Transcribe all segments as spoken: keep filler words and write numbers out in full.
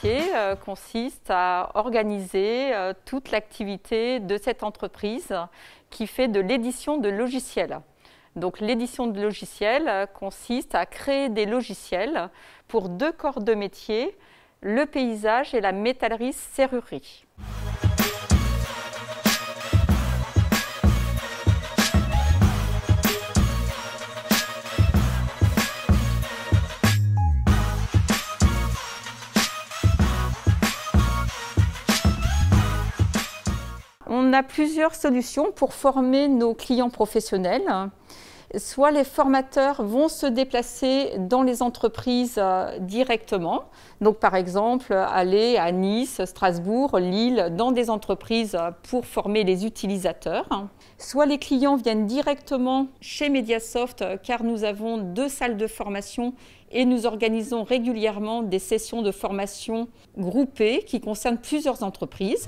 métier euh, consiste à organiser euh, toute l'activité de cette entreprise qui fait de l'édition de logiciels. Donc l'édition de logiciels euh, consiste à créer des logiciels pour deux corps de métier, le paysage et la métallerie-serrurerie. On a plusieurs solutions pour former nos clients professionnels. Soit les formateurs vont se déplacer dans les entreprises directement, donc par exemple aller à Nice, Strasbourg, Lille, dans des entreprises pour former les utilisateurs. Soit les clients viennent directement chez Mediasoft car nous avons deux salles de formation et nous organisons régulièrement des sessions de formation groupées qui concernent plusieurs entreprises.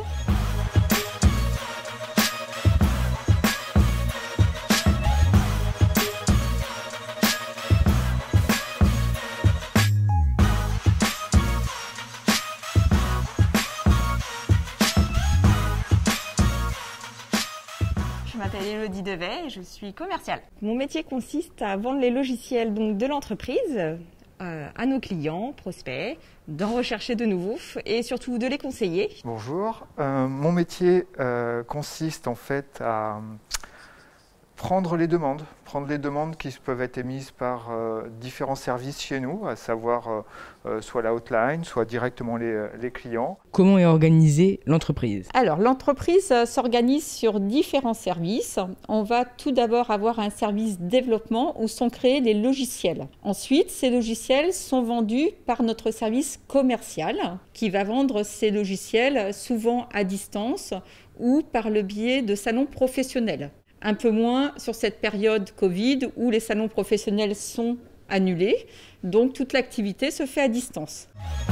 Je m'appelle Élodie Devet et je suis commerciale. Mon métier consiste à vendre les logiciels donc, de l'entreprise euh, à nos clients, prospects, d'en rechercher de nouveaux et surtout de les conseiller. Bonjour, euh, mon métier euh, consiste en fait à prendre les demandes, prendre les demandes qui peuvent être émises par euh, différents services chez nous, à savoir euh, euh, soit la hotline, soit directement les, les clients. Comment est organisée l'entreprise? Alors, l'entreprise euh, s'organise sur différents services. On va tout d'abord avoir un service développement où sont créés les logiciels. Ensuite, ces logiciels sont vendus par notre service commercial qui va vendre ces logiciels souvent à distance ou par le biais de salons professionnels. Un peu moins sur cette période Covid où les salons professionnels sont annulés, donc toute l'activité se fait à distance.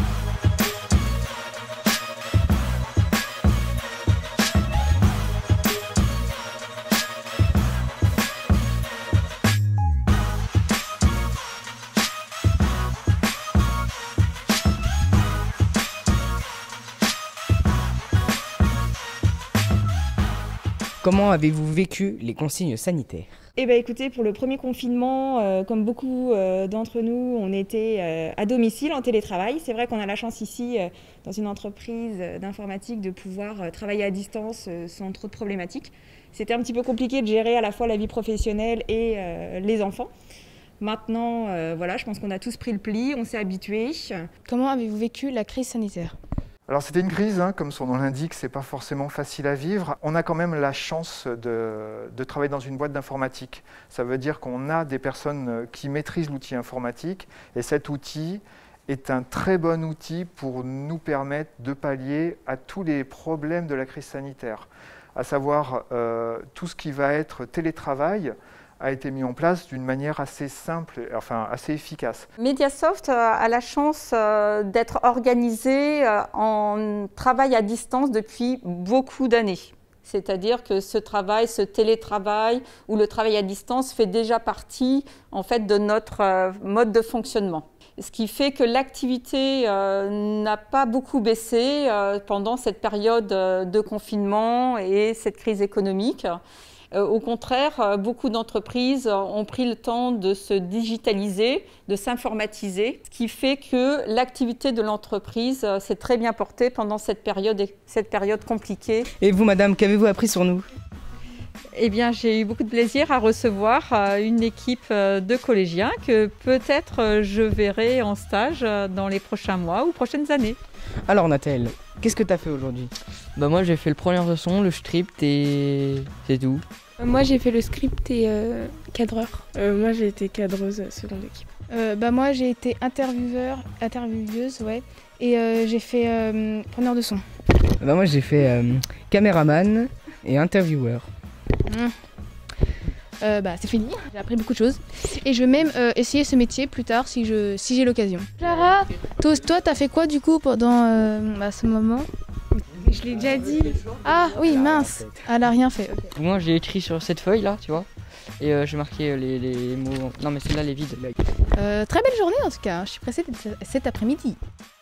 Comment avez-vous vécu les consignes sanitaires? Eh bien écoutez, pour le premier confinement, euh, comme beaucoup euh, d'entre nous, on était euh, à domicile en télétravail. C'est vrai qu'on a la chance ici, euh, dans une entreprise d'informatique, de pouvoir euh, travailler à distance euh, sans trop de problématiques. C'était un petit peu compliqué de gérer à la fois la vie professionnelle et euh, les enfants. Maintenant, euh, voilà, je pense qu'on a tous pris le pli, on s'est habitués. Comment avez-vous vécu la crise sanitaire ? Alors c'était une crise, hein, comme son nom l'indique, c'est pas forcément facile à vivre. On a quand même la chance de, de travailler dans une boîte d'informatique. Ça veut dire qu'on a des personnes qui maîtrisent l'outil informatique et cet outil est un très bon outil pour nous permettre de pallier à tous les problèmes de la crise sanitaire, à savoir euh, tout ce qui va être télétravail a été mis en place d'une manière assez simple, enfin assez efficace. Mediasoft a la chance d'être organisé en travail à distance depuis beaucoup d'années. C'est-à-dire que ce travail, ce télétravail ou le travail à distance fait déjà partie en fait, de notre mode de fonctionnement. Ce qui fait que l'activité euh, n'a pas beaucoup baissé euh, pendant cette période de confinement et cette crise économique. Euh, au contraire, euh, beaucoup d'entreprises ont pris le temps de se digitaliser, de s'informatiser, ce qui fait que l'activité de l'entreprise euh, s'est très bien portée pendant cette période, cette période compliquée. Et vous, madame, qu'avez-vous appris sur nous ? Eh bien, j'ai eu beaucoup de plaisir à recevoir euh, une équipe euh, de collégiens que peut-être euh, je verrai en stage euh, dans les prochains mois ou prochaines années. Alors, Nathalie, qu'est-ce que tu as fait aujourd'hui ? Bah moi j'ai fait le preneur de son, le script et c'est tout. Moi j'ai fait le script et euh, cadreur. Euh, moi j'ai été cadreuse seconde équipe. Euh, bah moi j'ai été intervieweur, intervieweuse, ouais, et euh, j'ai fait euh, preneur de son. Bah moi j'ai fait euh, caméraman et intervieweur. Mmh. Euh, bah c'est fini, j'ai appris beaucoup de choses et je vais même euh, essayer ce métier plus tard si je si j'ai l'occasion. Clara, toi, toi t'as fait quoi du coup pendant euh, bah, ce moment ? Je l'ai déjà dit. Ah oui, mince, elle a rien fait. Okay. Moi j'ai écrit sur cette feuille là, tu vois, et euh, j'ai marqué les, les mots. Non mais celle-là, les vides. Euh, très belle journée en tout cas, je suis pressée cet après-midi.